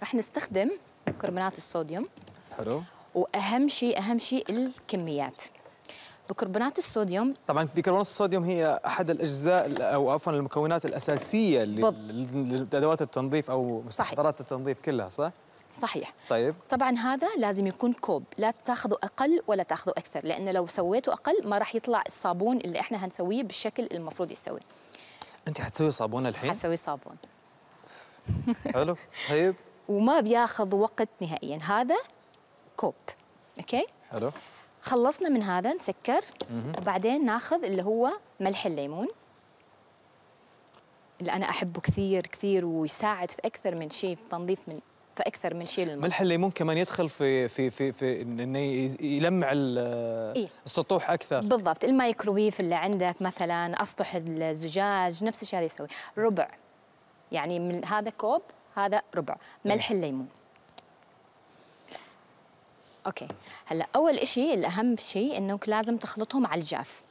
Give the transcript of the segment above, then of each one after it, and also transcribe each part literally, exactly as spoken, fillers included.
رح نستخدم بيكربونات الصوديوم. حلو. واهم شيء اهم شيء الكميات. بيكربونات الصوديوم طبعا بيكربونات الصوديوم هي احد الاجزاء او عفوا المكونات الاساسيه لادوات التنظيف او مستحضرات التنظيف كلها، صح؟ صحيح. طيب طبعا هذا لازم يكون كوب، لا تاخذوا اقل ولا تاخذوا اكثر، لانه لو سويتوا اقل ما راح يطلع الصابون اللي احنا هنسويه بالشكل المفروض يسوي. انت حتسوي صابون الحين؟ حسوي صابون. حلو. طيب. وما بياخذ وقت نهائيا. هذا كوب. اوكي. حلو. خلصنا من هذا نسكر. وبعدين ناخذ اللي هو ملح الليمون اللي انا احبه كثير كثير ويساعد في اكثر من شيء في تنظيف من في اكثر من شيء للمطبخ. ملح الليمون كمان يدخل في في في في انه يلمع إيه؟ السطوح اكثر. بالضبط. الميكروويف اللي عندك مثلا، اسطح الزجاج، نفس الشيء هذا يسوي ربع، يعني من هذا كوب هذا ربع ملح إيه؟ الليمون. اوكي. هلا اول شيء الاهم شيء انك لازم تخلطهم على الجاف.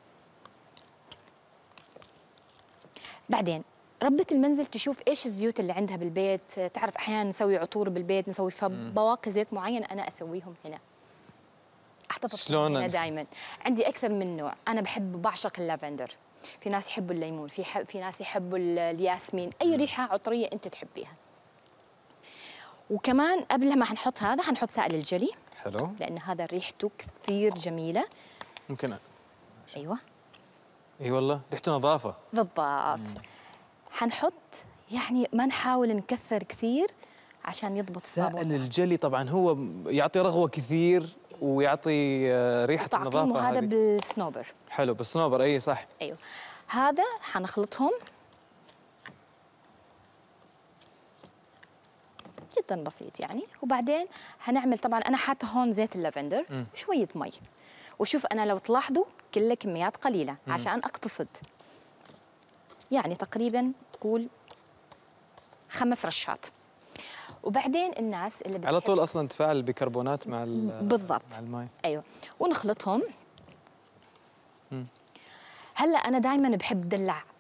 بعدين ربة المنزل تشوف ايش الزيوت اللي عندها بالبيت، تعرف احيانا نسوي عطور بالبيت، نسوي بواقي زيت معين، انا اسويهم هنا. احتفظ شلون هنا دائما. عندي اكثر من نوع، انا بحب بعشق اللافندر، في ناس يحبوا الليمون، في حب في ناس يحبوا الياسمين، اي ريحه عطريه انت تحبيها. وكمان قبل ما حنحط هذا حنحط سائل الجلي. حلو. لان هذا ريحته كثير جميله. ممكن. ايوه. اي والله ريحته نظافه. بالضبط. حنحط يعني ما نحاول نكثر كثير عشان يضبط الصابون. سائل الجلي طبعا هو يعطي رغوه كثير ويعطي ريحه النظافه. هذا بالسنوبر. حلو بالسنوبر. اي صح. ايوه. هذا حنخلطهم جدا بسيط يعني. وبعدين حنعمل، طبعا انا حاطه هون زيت اللافندر وشويه مي. وشوف انا لو تلاحظوا كلها كميات قليله م. عشان اقتصد. يعني تقريبا قول خمس رشات. وبعدين الناس اللي على طول اصلا تفاعل البيكربونات مع بالضبط مع الماء. ايوه. ونخلطهم. م. هلا انا دائما بحب دلع